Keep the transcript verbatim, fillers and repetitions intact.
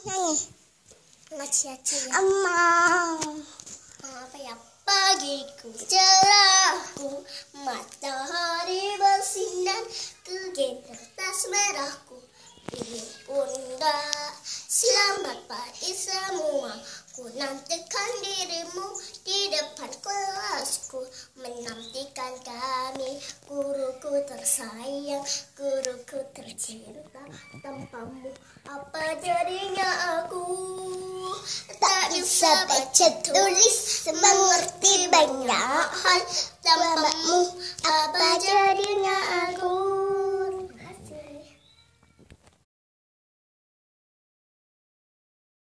nyanyi. Aksi ya. Emang. Apa ya? Pagiku cerahku, matahari bersinar, ku gendong tas merahku. Ini bunda, selamat pagi semua. Ku nantikan dirimu di depan kelasku, menantikan kami, guruku tersayang, guruku tercinta. Tanpamu apa jadinya aku? Tak bisa baca tulis, mengerti banyak hal. Tanpamu apa jadinya aku?